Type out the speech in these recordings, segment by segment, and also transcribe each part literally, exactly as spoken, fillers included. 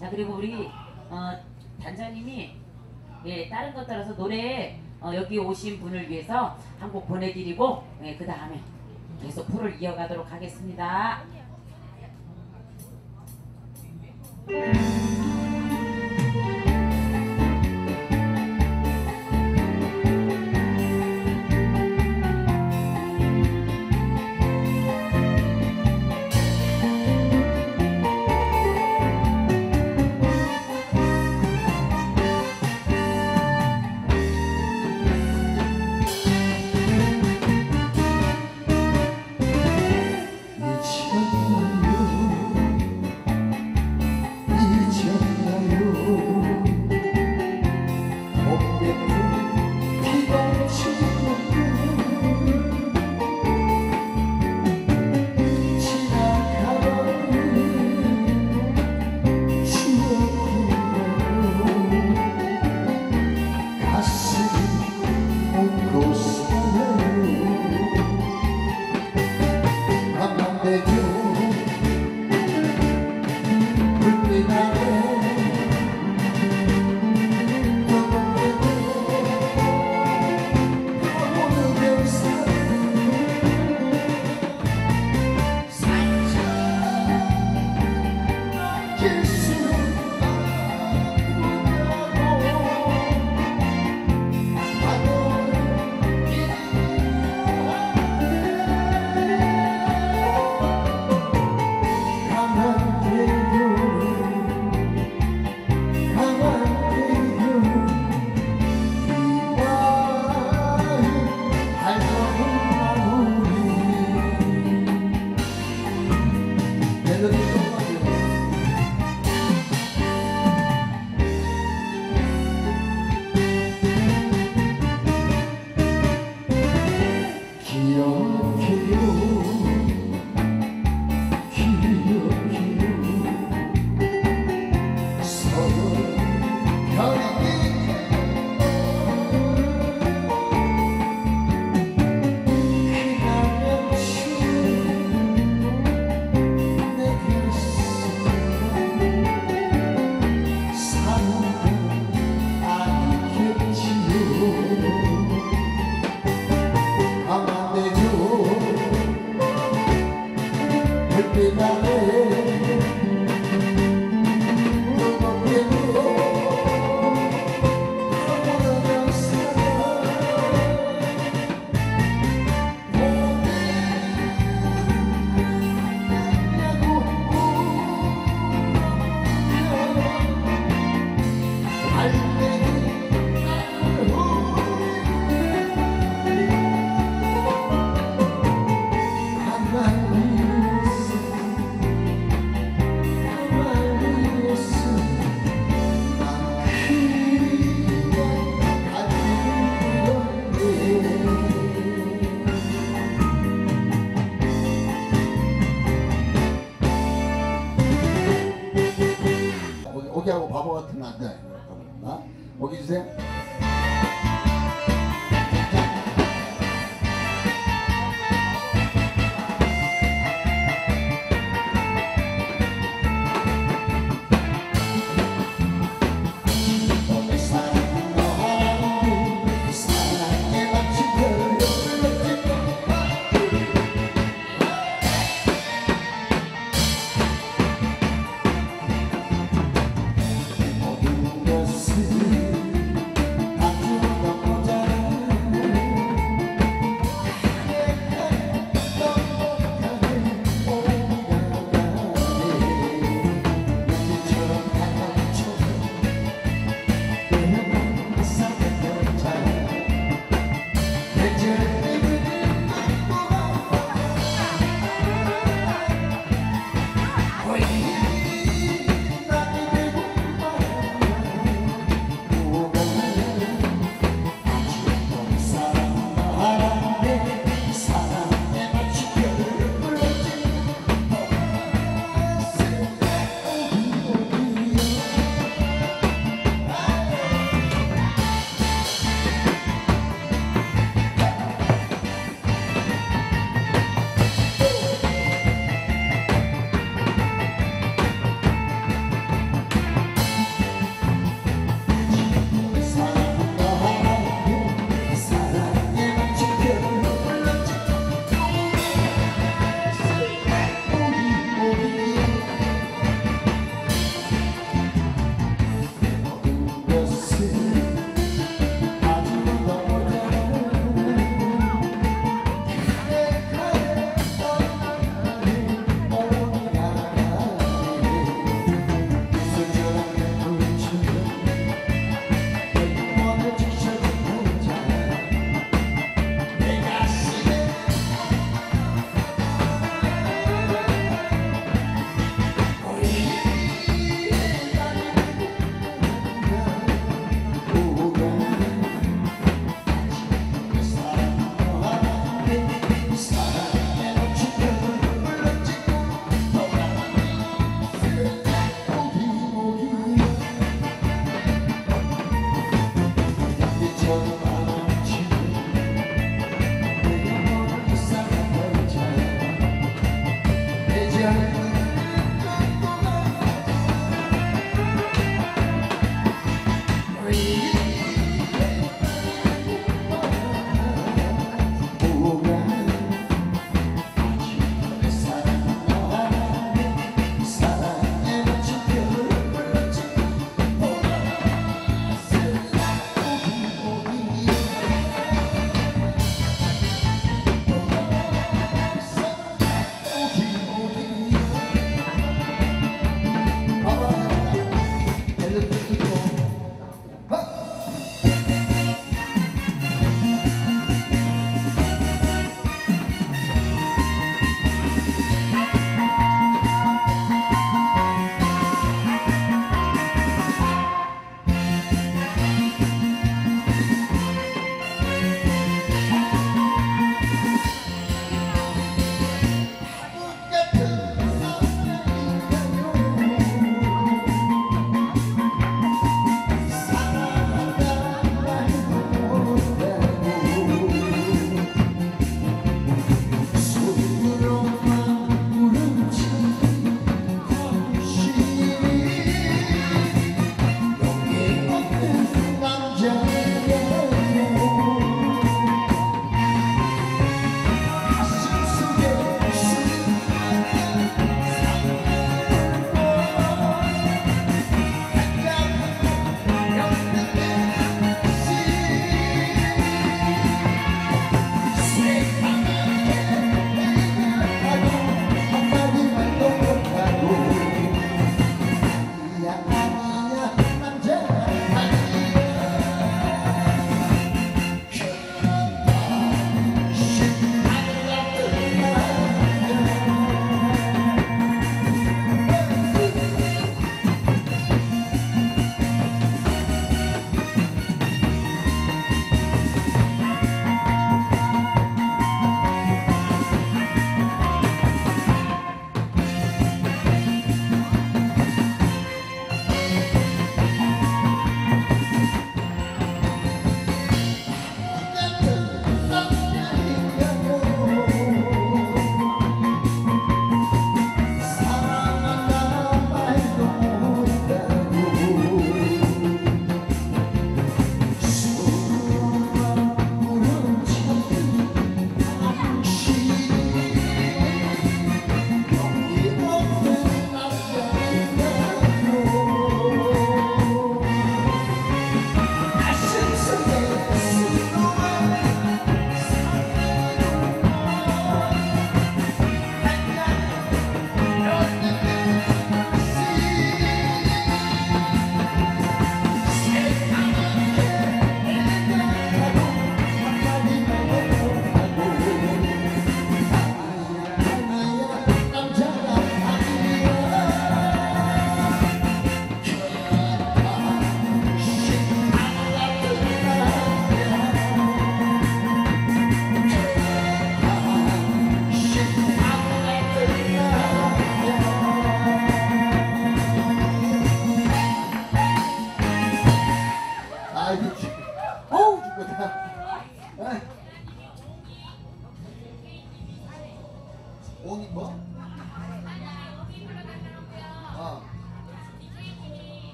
자, 그리고 우리 어, 단장님이 예, 다른 것 따라서 노래 어, 여기 오신 분을 위해서 한 곡 보내드리고 예, 그 다음에 계속 프로를 이어가도록 하겠습니다. 오기하고 바보 같은 남자. 어? 오기 주세요.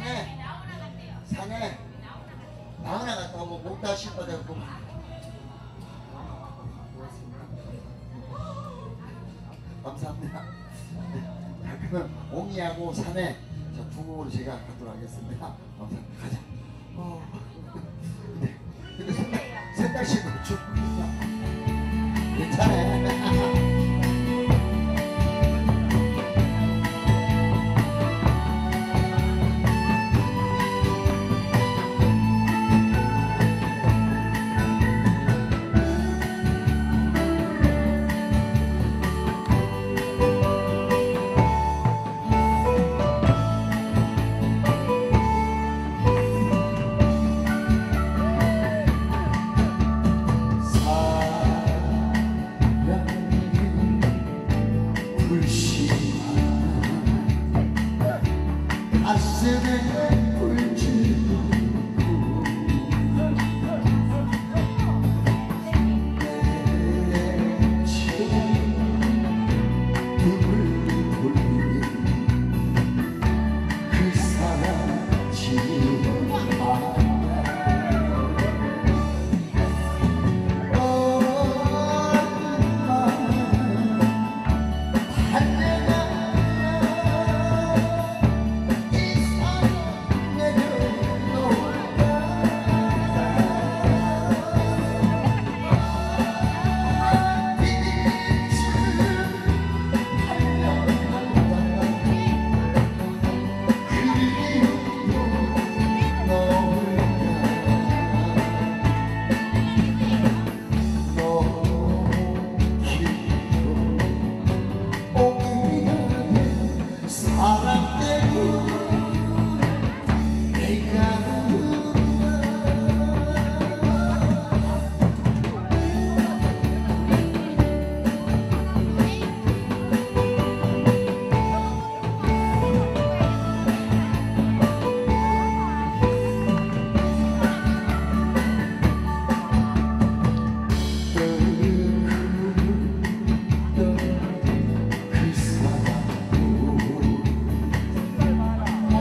산에 산에 나훈아 갔다고 못 다시 뻗었고 감사합니다. 자, 그러면 옹이하고 산에 자, 두 곡으로 제가 가도록 하겠습니다. 감사합니다. 가자. 어. 근데 근데 생각 생각시도 좀 괜찮아. 가슴에 불지르고 내 지금 눈을 돌리는 그 사람 지금 사랑 때문에 내가 그 사람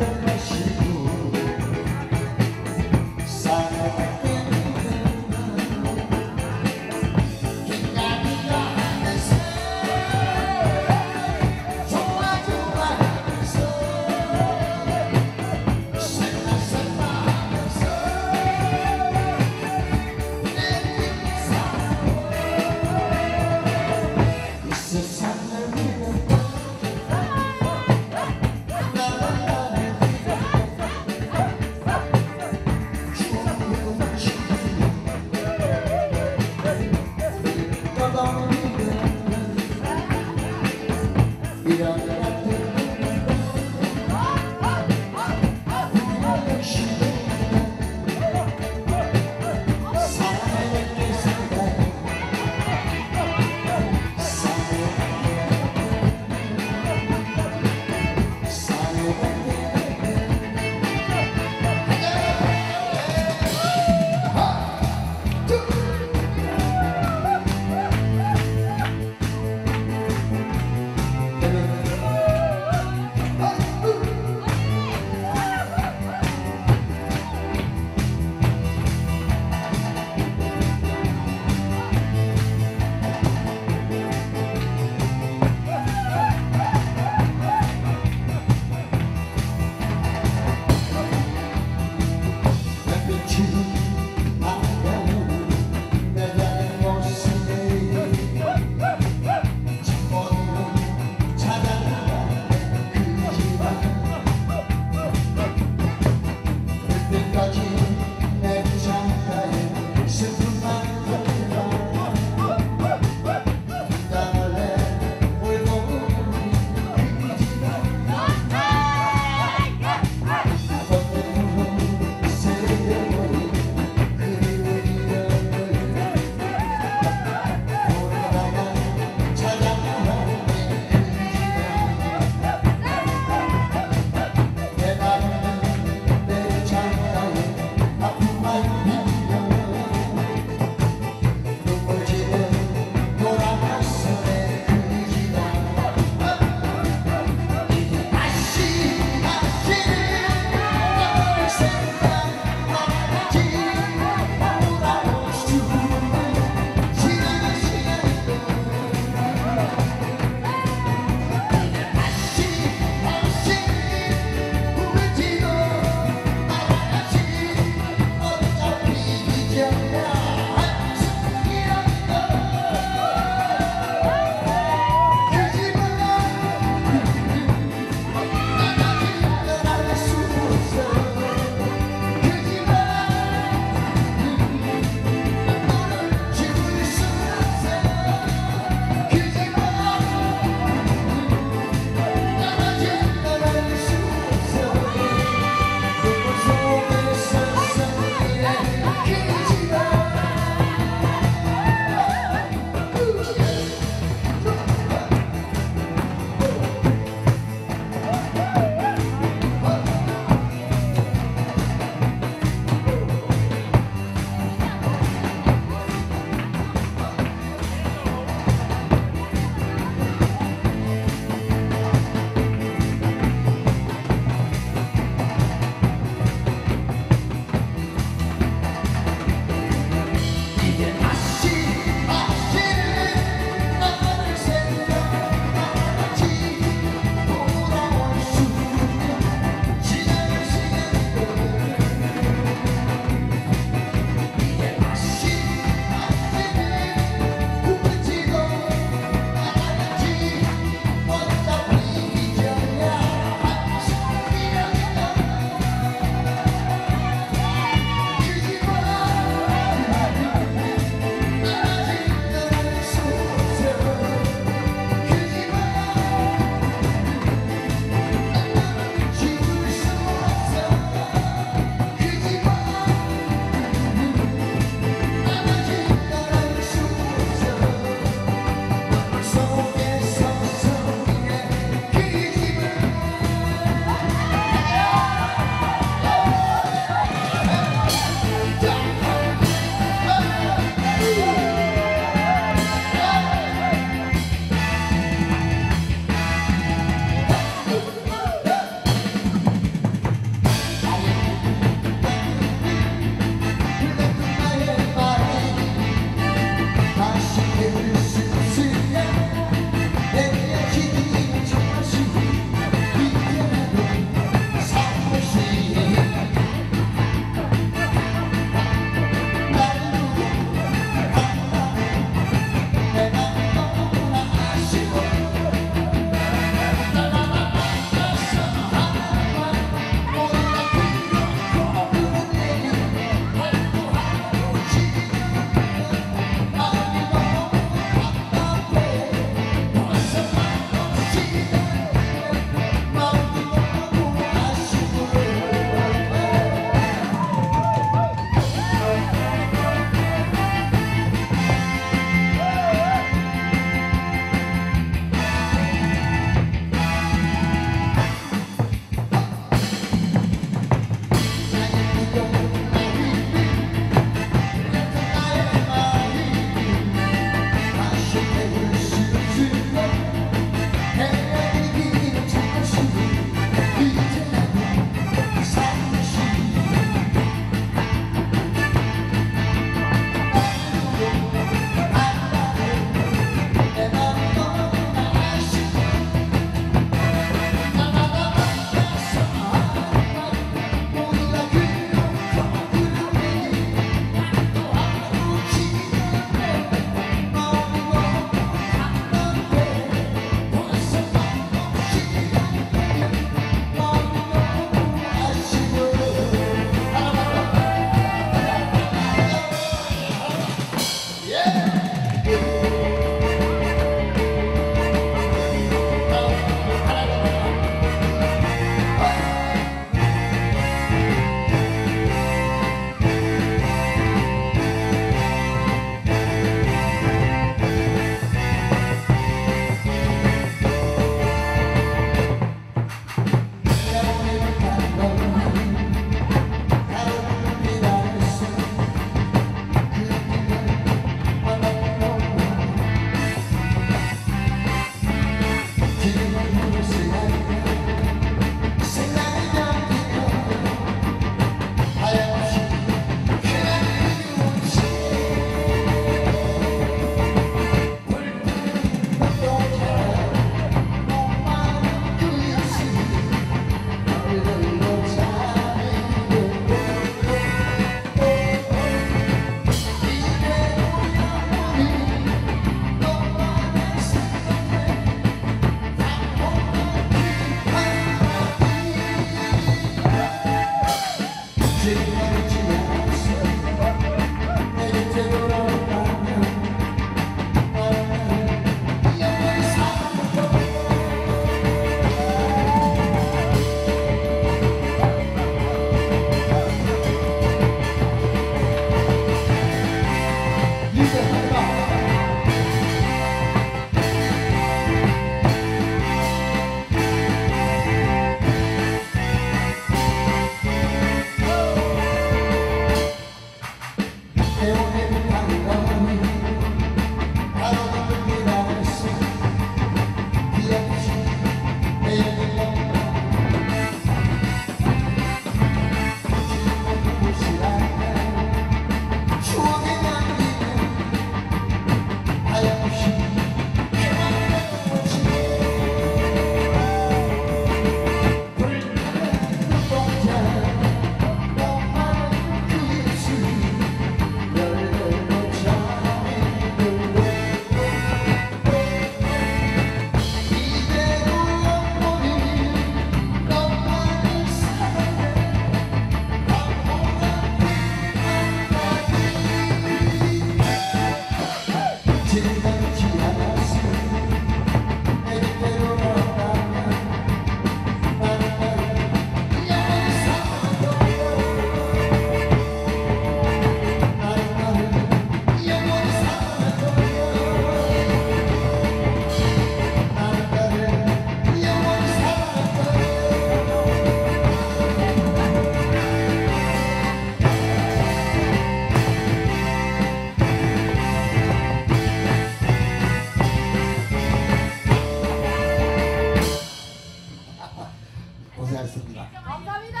고생하셨습니다. 감사합니다.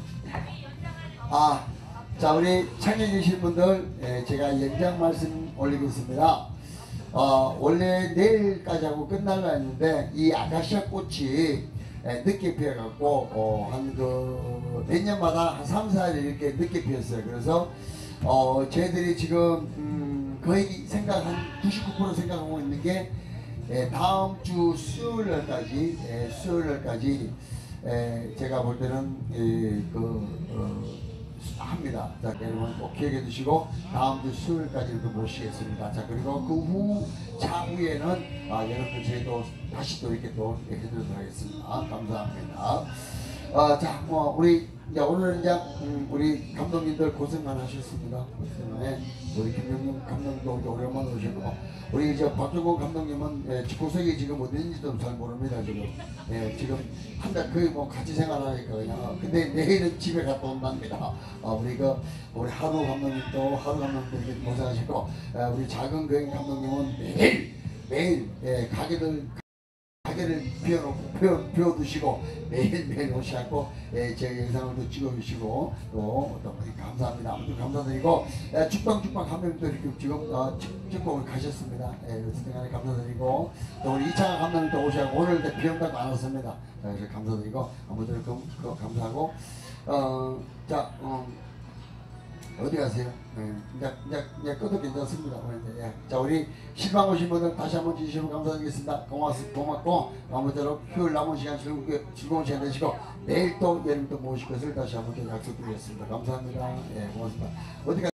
아, 자 우리 창에 계신 분들 예, 제가 연장 말씀 올리겠습니다. 어, 원래 내일까지 하고 끝날라 했는데 이 아카시아 꽃이 예, 늦게 피어갖고 어, 한그 몇 년마다 한 삼, 사 일 이렇게 늦게 피었어요. 그래서 어, 저희들이 지금 음, 거의 생각 한 구십구 퍼센트 생각하고 있는 게 예, 다음 주 수요일 날까지 예, 수요일 날까지 예, 제가 볼 때는 예, 그 어, 합니다. 자, 여러분 꼭 기억해 두시고 다음 주 수요일까지 또 모시겠습니다. 자, 그리고 그 후 차후에는 아, 여러분들 저희도 다시 또 이렇게 또 해드리도록 하겠습니다. 감사합니다. 아, 자, 뭐 우리 이제 오늘은 이제 음, 우리 감독님들 고생만 하셨습니다. 네, 우리 김영민 감독님도 이제 오랜만에 오셨고 우리 이제 박종국 감독님은 예, 구석이 지금 어딘지도 잘 모릅니다. 지금 예, 지금 한 달 거의 뭐 같이 생활하니까 그냥 근데 내일은 집에 갔다 온답니다. 아, 우리 그 우리 하루 감독님도 하루 감독님도 이렇게 고생하시고 아, 우리 작은 거인 감독님은 매일 매일 예, 가게들 가게를 비워놓고 비워, 비워두시고 매일매일 오시고 예, 제 영상을 또 찍어주시고 또 어떤 분이 감사합니다. 아무튼 감사드리고 예, 죽방죽방 감독님도 이렇게 지금 어, 찍고 가셨습니다. 예, 어쨌든 간에 감사드리고 또 우리 이창환 감독님도 오시고 오늘 비 온다고 안 왔습니다. 예, 그래서 감사드리고 아무튼 그, 그 감사하고 어, 자 어, 어디 가세요? 네, 이제, 이제, 이제 끝도 괜찮습니다. 예. 자, 우리 실망 오신 분들 다시 한번 진심으로 감사드리겠습니다. 고맙습니다. 고맙고, 아무쪼록 휴일 남은 시간 즐겁게, 즐거운 시간 되시고, 내일 또 여러분 또 모실 것을 다시 한번 또 약속드리겠습니다. 감사합니다. 예, 고맙습니다. 어디 가